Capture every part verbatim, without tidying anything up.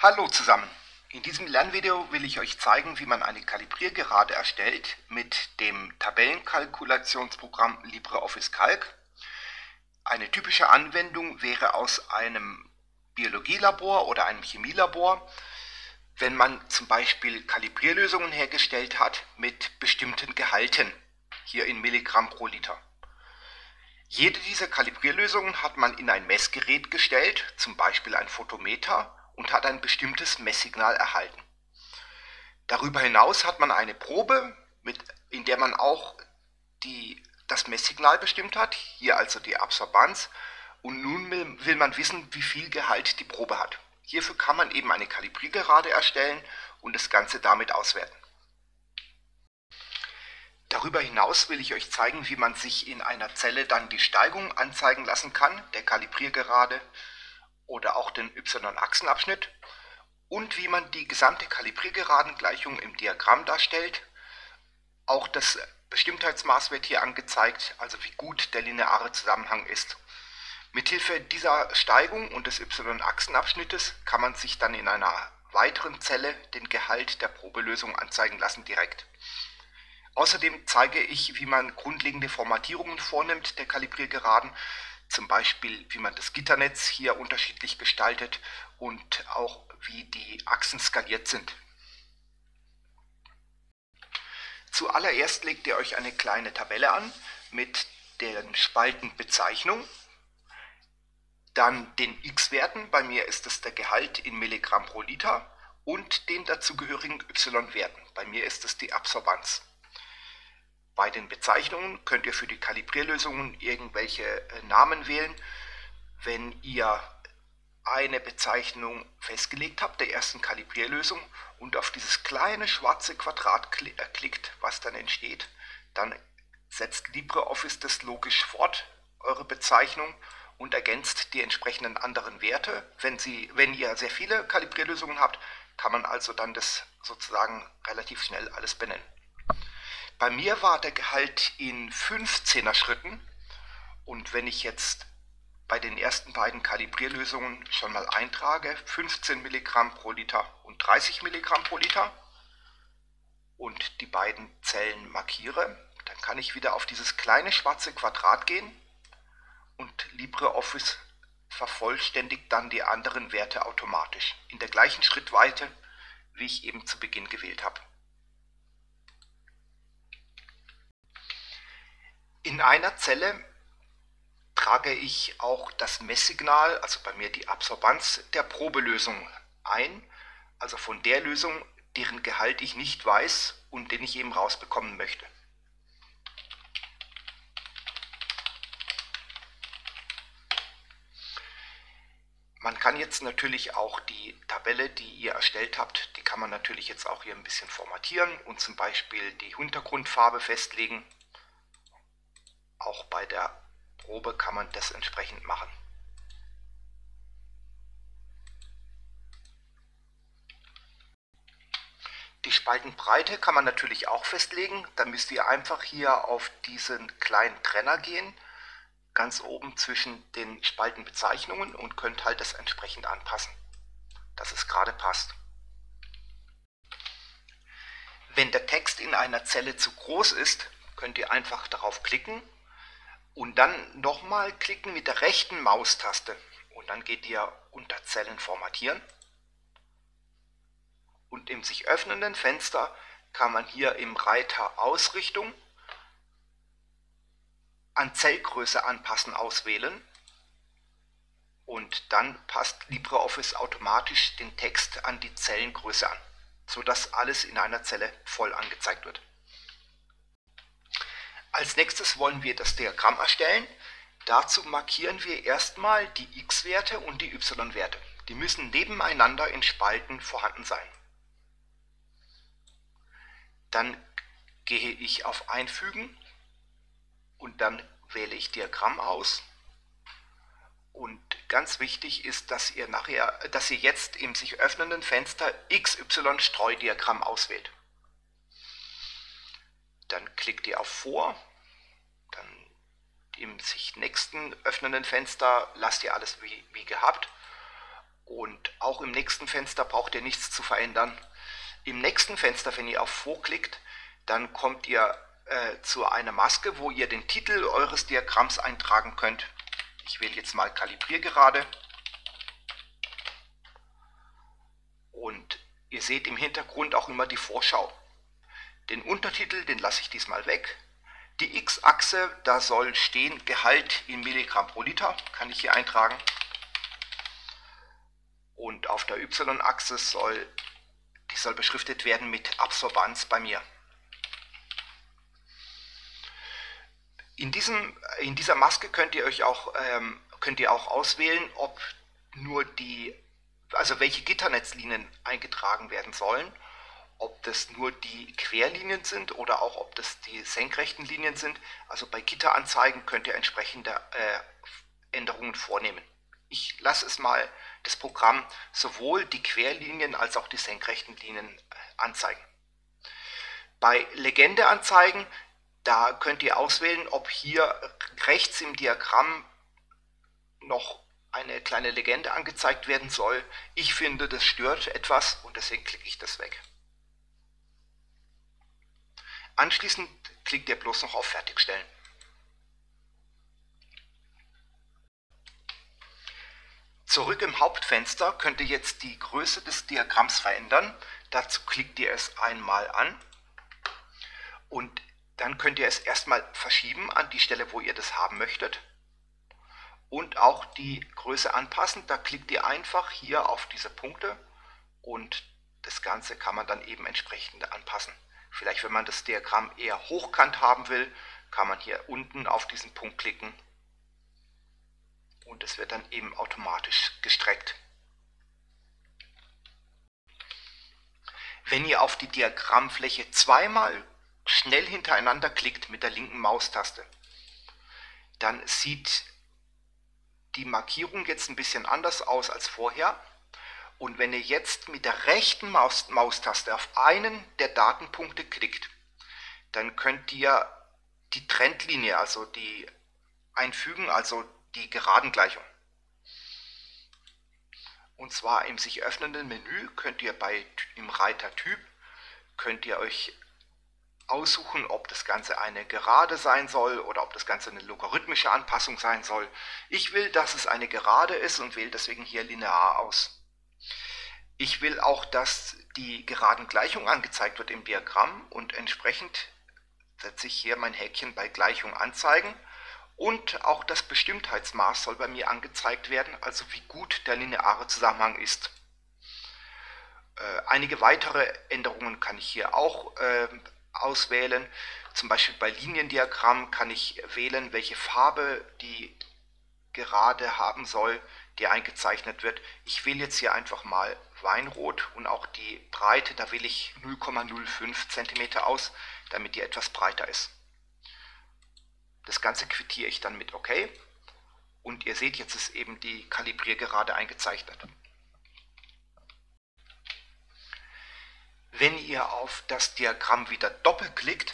Hallo zusammen! In diesem Lernvideo will ich euch zeigen, wie man eine Kalibriergerade erstellt mit dem Tabellenkalkulationsprogramm LibreOffice Calc. Eine typische Anwendung wäre aus einem Biologielabor oder einem Chemielabor, wenn man zum Beispiel Kalibrierlösungen hergestellt hat mit bestimmten Gehalten, hier in Milligramm pro Liter. Jede dieser Kalibrierlösungen hat man in ein Messgerät gestellt, zum Beispiel ein Photometer, und hat ein bestimmtes Messsignal erhalten. Darüber hinaus hat man eine Probe, mit, in der man auch die, das Messsignal bestimmt hat, hier also die Absorbanz, und nun will, will man wissen, wie viel Gehalt die Probe hat. Hierfür kann man eben eine Kalibriergerade erstellen und das Ganze damit auswerten. Darüber hinaus will ich euch zeigen, wie man sich in einer Zelle dann die Steigung anzeigen lassen kann, der Kalibriergerade oder auch den y-Achsenabschnitt, und wie man die gesamte Kalibriergeradengleichung im Diagramm darstellt. Auch das Bestimmtheitsmaß wird hier angezeigt, also wie gut der lineare Zusammenhang ist. Mithilfe dieser Steigung und des y-Achsenabschnittes kann man sich dann in einer weiteren Zelle den Gehalt der Probelösung anzeigen lassen direkt. Außerdem zeige ich, wie man grundlegende Formatierungen vornimmt der Kalibriergeraden, zum Beispiel wie man das Gitternetz hier unterschiedlich gestaltet und auch wie die Achsen skaliert sind. Zuallererst legt ihr euch eine kleine Tabelle an mit den Spaltenbezeichnung, dann den x-Werten, bei mir ist es der Gehalt in Milligramm pro Liter, und den dazugehörigen y-Werten, bei mir ist es die Absorbanz. Bei den Bezeichnungen könnt ihr für die Kalibrierlösungen irgendwelche Namen wählen. Wenn ihr eine Bezeichnung festgelegt habt, der ersten Kalibrierlösung, und auf dieses kleine schwarze Quadrat klickt, was dann entsteht, dann setzt LibreOffice das logisch fort, eure Bezeichnung, und ergänzt die entsprechenden anderen Werte. Wenn, Sie, wenn ihr sehr viele Kalibrierlösungen habt, kann man also dann das sozusagen relativ schnell alles benennen. Bei mir war der Gehalt in fünfzehner Schritten, und wenn ich jetzt bei den ersten beiden Kalibrierlösungen schon mal eintrage, fünfzehn Milligramm pro Liter und dreißig Milligramm pro Liter, und die beiden Zellen markiere, dann kann ich wieder auf dieses kleine schwarze Quadrat gehen und LibreOffice vervollständigt dann die anderen Werte automatisch, in der gleichen Schrittweite, wie ich eben zu Beginn gewählt habe. In einer Zelle trage ich auch das Messsignal, also bei mir die Absorbanz der Probelösung ein, also von der Lösung, deren Gehalt ich nicht weiß und den ich eben rausbekommen möchte. Man kann jetzt natürlich auch die Tabelle, die ihr erstellt habt, die kann man natürlich jetzt auch hier ein bisschen formatieren und zum Beispiel die Hintergrundfarbe festlegen. Auch bei der Probe kann man das entsprechend machen. Die Spaltenbreite kann man natürlich auch festlegen. Da müsst ihr einfach hier auf diesen kleinen Trenner gehen, ganz oben zwischen den Spaltenbezeichnungen, und könnt halt das entsprechend anpassen, dass es gerade passt. Wenn der Text in einer Zelle zu groß ist, könnt ihr einfach darauf klicken und dann nochmal klicken mit der rechten Maustaste, und dann geht ihr unter Zellen formatieren, und im sich öffnenden Fenster kann man hier im Reiter Ausrichtung an Zellgröße anpassen auswählen, und dann passt LibreOffice automatisch den Text an die Zellengröße an, sodass alles in einer Zelle voll angezeigt wird. Als nächstes wollen wir das Diagramm erstellen. Dazu markieren wir erstmal die x-Werte und die y-Werte. Die müssen nebeneinander in Spalten vorhanden sein. Dann gehe ich auf Einfügen und dann wähle ich Diagramm aus. Und ganz wichtig ist, dass ihr nachher, dass ihr jetzt im sich öffnenden Fenster X Y-Streudiagramm auswählt. Dann klickt ihr auf Vor, dann im sich nächsten öffnenden Fenster lasst ihr alles wie, wie gehabt, Und auch im nächsten Fenster braucht ihr nichts zu verändern. Im nächsten Fenster, wenn ihr auf Vorklickt, dann kommt ihr äh, zu einer Maske, wo ihr den Titel eures Diagramms eintragen könnt. Ich wähle jetzt mal Kalibriergerade. Und ihr seht im Hintergrund auch immer die Vorschau. Den Untertitel, den lasse ich diesmal weg. Die X-Achse, da soll stehen Gehalt in Milligramm pro Liter, kann ich hier eintragen. Und auf der Y-Achse soll, die soll beschriftet werden mit Absorbanz bei mir. In, diesem, in dieser Maske könnt ihr euch auch, ähm, könnt ihr auch auswählen, ob nur die, also welche Gitternetzlinien eingetragen werden sollen. Ob das nur die Querlinien sind oder auch ob das die senkrechten Linien sind. Also bei Gitteranzeigen könnt ihr entsprechende äh, Änderungen vornehmen. Ich lasse es mal das Programm sowohl die Querlinien als auch die senkrechten Linien anzeigen. Bei Legendeanzeigen, da könnt ihr auswählen, ob hier rechts im Diagramm noch eine kleine Legende angezeigt werden soll. Ich finde, das stört etwas und deswegen klicke ich das weg. Anschließend klickt ihr bloß noch auf Fertigstellen. Zurück im Hauptfenster könnt ihr jetzt die Größe des Diagramms verändern. Dazu klickt ihr es einmal an und dann könnt ihr es erstmal verschieben an die Stelle, wo ihr das haben möchtet. Und auch die Größe anpassen. Da klickt ihr einfach hier auf diese Punkte und das Ganze kann man dann eben entsprechend anpassen. Vielleicht, wenn man das Diagramm eher hochkant haben will, kann man hier unten auf diesen Punkt klicken und es wird dann eben automatisch gestreckt. Wenn ihr auf die Diagrammfläche zweimal schnell hintereinander klickt mit der linken Maustaste, dann sieht die Markierung jetzt ein bisschen anders aus als vorher. Und wenn ihr jetzt mit der rechten Maus Maustaste auf einen der Datenpunkte klickt, dann könnt ihr die Trendlinie, also die einfügen, also die Geradengleichung. Und zwar im sich öffnenden Menü könnt ihr bei im Reiter Typ könnt ihr euch aussuchen, ob das Ganze eine Gerade sein soll oder ob das Ganze eine logarithmische Anpassung sein soll. Ich will, dass es eine Gerade ist und wähle deswegen hier linear aus. Ich will auch, dass die Geradengleichung angezeigt wird im Diagramm und entsprechend setze ich hier mein Häkchen bei Gleichung anzeigen und auch das Bestimmtheitsmaß soll bei mir angezeigt werden, also wie gut der lineare Zusammenhang ist. Äh, einige weitere Änderungen kann ich hier auch äh, auswählen. Zum Beispiel bei Liniendiagrammen kann ich wählen, welche Farbe die Gerade haben soll, die eingezeichnet wird. Ich wähle jetzt hier einfach mal Weinrot und auch die Breite, da wähle ich null Komma null fünf Zentimeter aus, damit die etwas breiter ist. Das Ganze quittiere ich dann mit OK und ihr seht, jetzt ist eben die Kalibriergerade eingezeichnet. Wenn ihr auf das Diagramm wieder doppelklickt,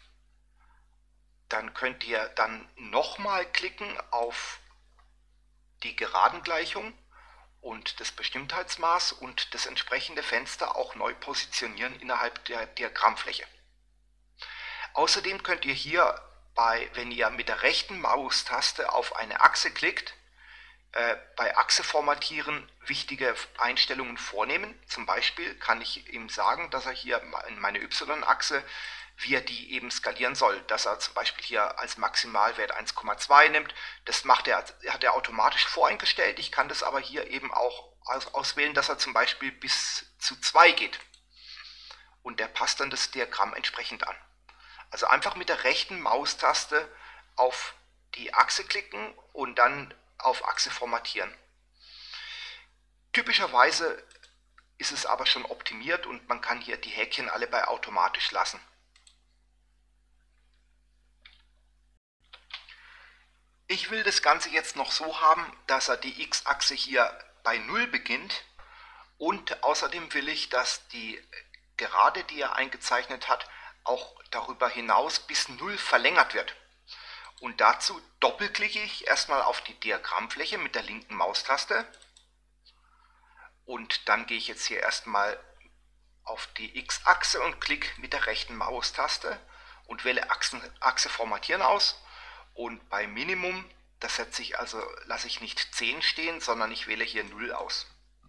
dann könnt ihr dann nochmal klicken auf die Geradengleichung und das Bestimmtheitsmaß und das entsprechende Fenster auch neu positionieren innerhalb der Diagrammfläche. Außerdem könnt ihr hier, bei, wenn ihr mit der rechten Maustaste auf eine Achse klickt, äh, bei Achse formatieren wichtige Einstellungen vornehmen. Zum Beispiel kann ich ihm sagen, dass er hier in meine Y-Achse, wie er die eben skalieren soll, dass er zum Beispiel hier als Maximalwert eins Komma zwei nimmt. Das macht er, hat er automatisch voreingestellt. Ich kann das aber hier eben auch auswählen, dass er zum Beispiel bis zu zwei geht. Und der passt dann das Diagramm entsprechend an. Also einfach mit der rechten Maustaste auf die Achse klicken und dann auf Achse formatieren. Typischerweise ist es aber schon optimiert und man kann hier die Häkchen alle bei automatisch lassen. Ich will das Ganze jetzt noch so haben, dass er die X-Achse hier bei null beginnt und außerdem will ich, dass die Gerade, die er eingezeichnet hat, auch darüber hinaus bis null verlängert wird. Und dazu doppelklicke ich erstmal auf die Diagrammfläche mit der linken Maustaste Und dann gehe ich jetzt hier erstmal auf die X-Achse und klicke mit der rechten Maustaste und wähle Achsen, Achse formatieren aus. Und bei Minimum, das setze ich also, lasse ich nicht zehn stehen, sondern ich wähle hier null aus.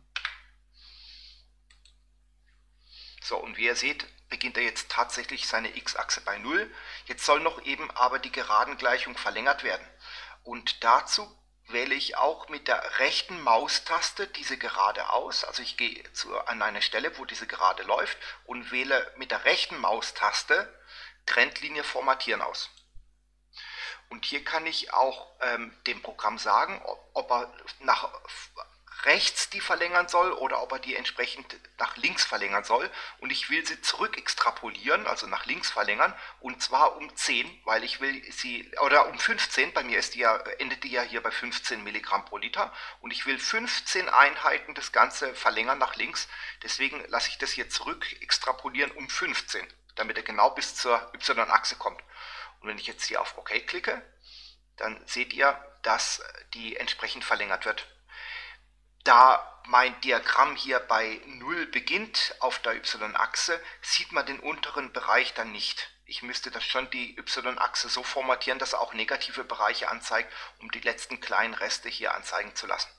So, und wie ihr seht, beginnt er jetzt tatsächlich seine X-Achse bei null. Jetzt soll noch eben aber die Geradengleichung verlängert werden. Und dazu wähle ich auch mit der rechten Maustaste diese Gerade aus. Also ich gehe zu, an eine Stelle, wo diese Gerade läuft und wähle mit der rechten Maustaste Trendlinie formatieren aus. Und hier kann ich auch ähm, dem Programm sagen, ob, ob er nach rechts die verlängern soll oder ob er die entsprechend nach links verlängern soll. Und ich will sie zurück extrapolieren, also nach links verlängern, und zwar um zehn, weil ich will sie, oder um fünfzehn, bei mir ist die ja, endet die ja hier bei fünfzehn Milligramm pro Liter, und ich will fünfzehn Einheiten das Ganze verlängern nach links. Deswegen lasse ich das hier zurück extrapolieren um fünfzehn, damit er genau bis zur Y-Achse kommt. Und wenn ich jetzt hier auf OK klicke, dann seht ihr, dass die entsprechend verlängert wird. Da mein Diagramm hier bei null beginnt auf der Y-Achse, sieht man den unteren Bereich dann nicht. Ich müsste das schon die Y-Achse so formatieren, dass er auch negative Bereiche anzeigt, um die letzten kleinen Reste hier anzeigen zu lassen.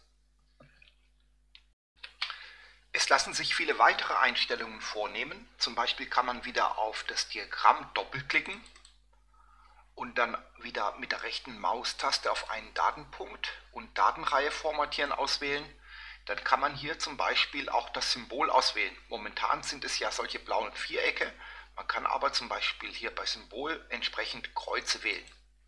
Es lassen sich viele weitere Einstellungen vornehmen. Zum Beispiel kann man wieder auf das Diagramm doppelklicken und dann wieder mit der rechten Maustaste auf einen Datenpunkt und Datenreihe formatieren auswählen. Dann kann man hier zum Beispiel auch das Symbol auswählen. Momentan sind es ja solche blauen Vierecke. Man kann aber zum Beispiel hier bei Symbol entsprechend Kreuze wählen.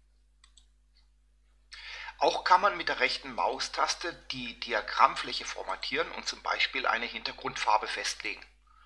Auch kann man mit der rechten Maustaste die Diagrammfläche formatieren und zum Beispiel eine Hintergrundfarbe festlegen.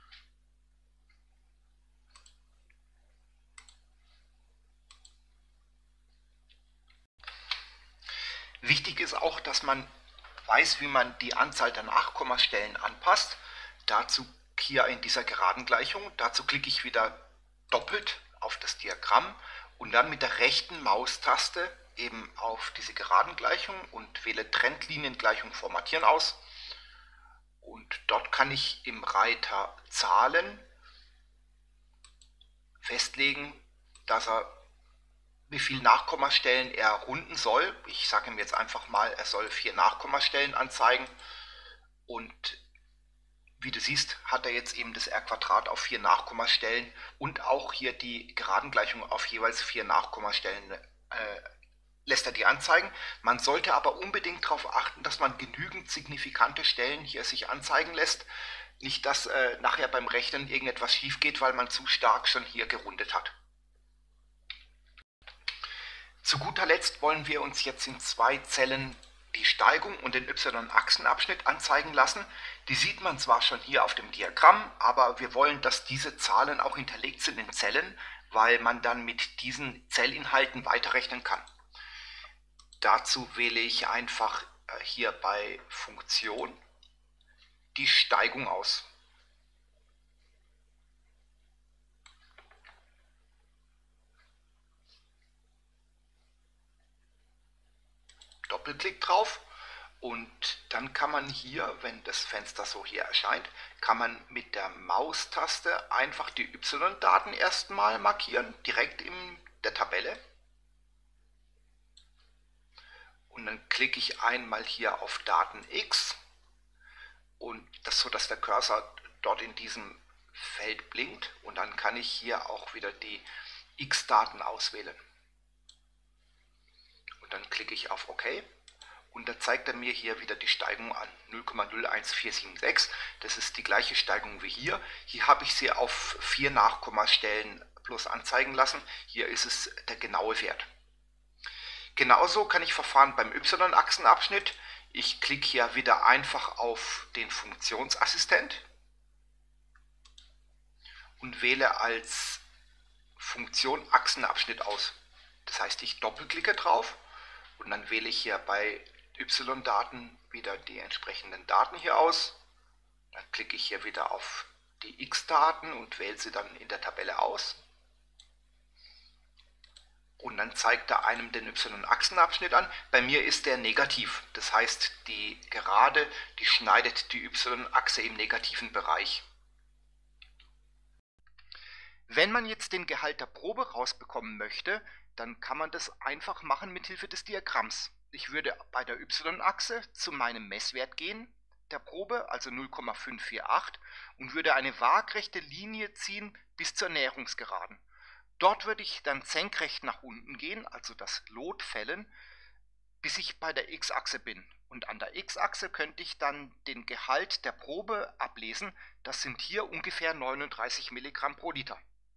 Wichtig ist auch, dass man weiß, wie man die Anzahl der Nachkommastellen anpasst. Dazu hier in dieser Geradengleichung, dazu klicke ich wieder doppelt auf das Diagramm und dann mit der rechten Maustaste eben auf diese Geradengleichung und wähle Trendliniengleichung formatieren aus. Und dort kann ich im Reiter Zahlen festlegen, dass er wie viele Nachkommastellen er runden soll. Ich sage ihm jetzt einfach mal, er soll vier Nachkommastellen anzeigen. Und wie du siehst, hat er jetzt eben das R-Quadrat auf vier Nachkommastellen und auch hier die Geradengleichung auf jeweils vier Nachkommastellen äh, lässt er die anzeigen. Man sollte aber unbedingt darauf achten, dass man genügend signifikante Stellen hier sich anzeigen lässt. Nicht, dass äh, nachher beim Rechnen irgendetwas schief geht, weil man zu stark schon hier gerundet hat. Zu guter Letzt wollen wir uns jetzt in zwei Zellen die Steigung und den Y-Achsenabschnitt anzeigen lassen. Die sieht man zwar schon hier auf dem Diagramm, aber wir wollen, dass diese Zahlen auch hinterlegt sind in Zellen, weil man dann mit diesen Zellinhalten weiterrechnen kann. Dazu wähle ich einfach hier bei Funktion die Steigung aus. Doppelklick drauf und dann kann man hier, wenn das Fenster so hier erscheint, kann man mit der Maustaste einfach die Y-Daten erstmal markieren, direkt in der Tabelle. Und dann klicke ich einmal hier auf Daten X und das so, dass der Cursor dort in diesem Feld blinkt und dann kann ich hier auch wieder die X-Daten auswählen. Und dann klicke ich auf OK und da zeigt er mir hier wieder die Steigung an, null Komma null eins vier sieben sechs. Das ist die gleiche Steigung wie hier. Hier habe ich sie auf vier Nachkommastellen plus anzeigen lassen. Hier ist es der genaue Wert. Genauso kann ich verfahren beim Y-Achsenabschnitt. Ich klicke hier wieder einfach auf den Funktionsassistent und wähle als Funktion Achsenabschnitt aus. Das heißt, ich doppelklicke drauf und dann wähle ich hier bei Y-Daten wieder die entsprechenden Daten hier aus. Dann klicke ich hier wieder auf die X-Daten und wähle sie dann in der Tabelle aus. Und dann zeigt er einem den y-Achsenabschnitt an. Bei mir ist der negativ. Das heißt, die Gerade, die schneidet die y-Achse im negativen Bereich. Wenn man jetzt den Gehalt der Probe rausbekommen möchte, dann kann man das einfach machen mit Hilfe des Diagramms. Ich würde bei der y-Achse zu meinem Messwert gehen, der Probe, also null Komma fünf vier acht, und würde eine waagrechte Linie ziehen bis zur Näherungsgeraden. Dort würde ich dann senkrecht nach unten gehen, also das Lot fällen, bis ich bei der x-Achse bin. Und an der x-Achse könnte ich dann den Gehalt der Probe ablesen. Das sind hier ungefähr neununddreißig Milligramm pro Liter.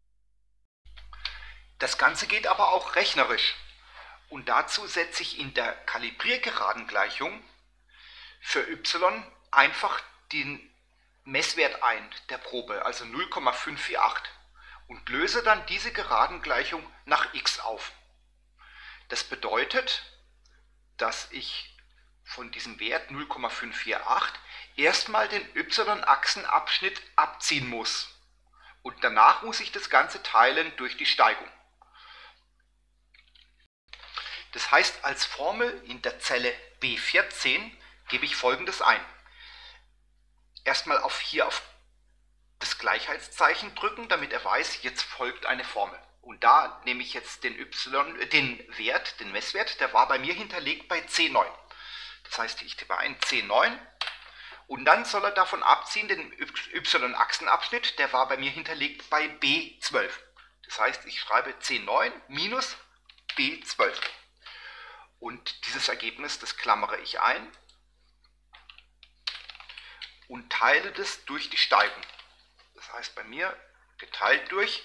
Das Ganze geht aber auch rechnerisch. Und dazu setze ich in der Kalibriergeradengleichung für y einfach den Messwert ein der Probe, also null Komma fünf vier acht. Und löse dann diese Geradengleichung nach x auf. Das bedeutet, dass ich von diesem Wert null Komma fünf vier acht erstmal den y-Achsenabschnitt abziehen muss. Und danach muss ich das Ganze teilen durch die Steigung. Das heißt, als Formel in der Zelle B vierzehn gebe ich Folgendes ein. Erstmal auf hier auf das Gleichheitszeichen drücken, damit er weiß, jetzt folgt eine Formel. Und da nehme ich jetzt den, y, den Wert, den Messwert, der war bei mir hinterlegt bei C neun. Das heißt, ich tippe ein C neun und dann soll er davon abziehen den y-Achsenabschnitt, der war bei mir hinterlegt bei B zwölf. Das heißt, ich schreibe C neun minus B zwölf. Und dieses Ergebnis, das klammere ich ein und teile das durch die Steigung. Das heißt bei mir geteilt durch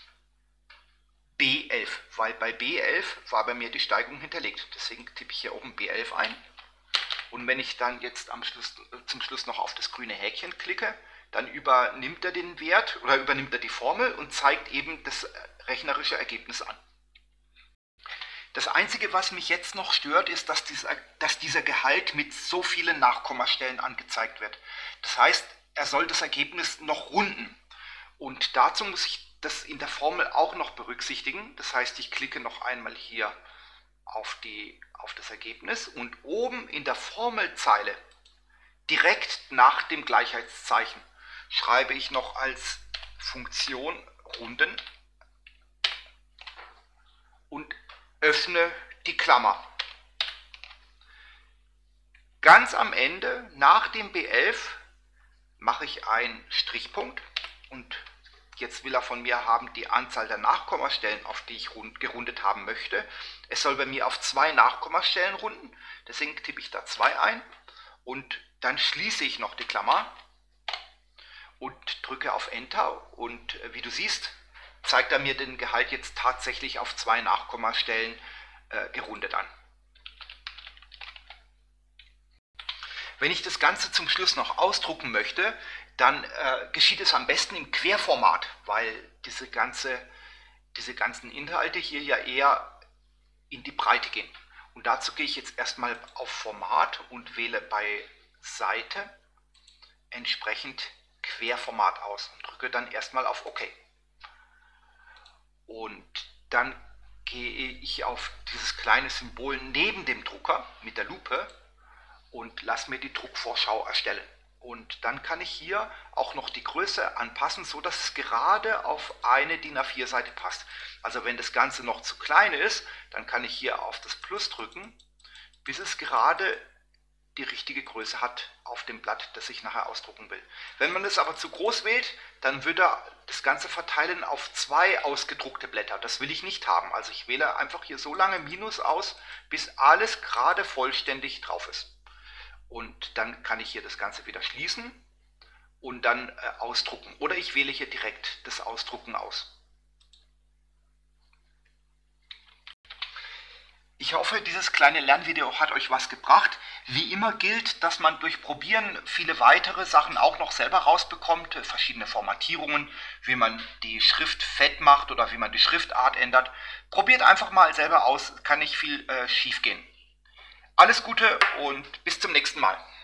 B elf, weil bei B elf war bei mir die Steigung hinterlegt. Deswegen tippe ich hier oben B elf ein. Und wenn ich dann jetzt am Schluss, zum Schluss noch auf das grüne Häkchen klicke, dann übernimmt er den Wert oder übernimmt er die Formel und zeigt eben das rechnerische Ergebnis an. Das Einzige, was mich jetzt noch stört, ist, dass dieser, dass dieser Gehalt mit so vielen Nachkommastellen angezeigt wird. Das heißt, er soll das Ergebnis noch runden. Und dazu muss ich das in der Formel auch noch berücksichtigen. Das heißt, ich klicke noch einmal hier auf, die, auf das Ergebnis und oben in der Formelzeile, direkt nach dem Gleichheitszeichen, schreibe ich noch als Funktion runden und öffne die Klammer. Ganz am Ende, nach dem B elf, mache ich einen Strichpunkt und jetzt will er von mir haben die Anzahl der Nachkommastellen, auf die ich gerundet haben möchte. Es soll bei mir auf zwei Nachkommastellen runden, deswegen tippe ich da zwei ein und dann schließe ich noch die Klammer und drücke auf Enter und wie du siehst, zeigt er mir den Gehalt jetzt tatsächlich auf zwei Nachkommastellen äh, gerundet an. Wenn ich das Ganze zum Schluss noch ausdrucken möchte, dann äh, geschieht es am besten im Querformat, weil diese, ganze, diese ganzen Inhalte hier ja eher in die Breite gehen. Und dazu gehe ich jetzt erstmal auf Format und wähle bei Seite entsprechend Querformat aus und drücke dann erstmal auf OK. Und dann gehe ich auf dieses kleine Symbol neben dem Drucker mit der Lupe und lasse mir die Druckvorschau erstellen. Und dann kann ich hier auch noch die Größe anpassen, so dass es gerade auf eine DIN A vier Seite passt. Also wenn das Ganze noch zu klein ist, dann kann ich hier auf das Plus drücken, bis es gerade die richtige Größe hat auf dem Blatt, das ich nachher ausdrucken will. Wenn man es aber zu groß wählt, dann würde er das Ganze verteilen auf zwei ausgedruckte Blätter. Das will ich nicht haben. Also ich wähle einfach hier so lange Minus aus, bis alles gerade vollständig drauf ist. Und dann kann ich hier das Ganze wieder schließen und dann äh, ausdrucken. Oder ich wähle hier direkt das Ausdrucken aus. Ich hoffe, dieses kleine Lernvideo hat euch was gebracht. Wie immer gilt, dass man durch Probieren viele weitere Sachen auch noch selber rausbekommt. Verschiedene Formatierungen, wie man die Schrift fett macht oder wie man die Schriftart ändert. Probiert einfach mal selber aus, kann nicht viel äh, schief gehen. Alles Gute und bis zum nächsten Mal.